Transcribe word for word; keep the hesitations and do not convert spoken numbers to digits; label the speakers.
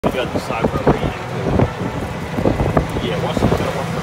Speaker 1: You got the side where we're eating. Yeah, once it's gonna work.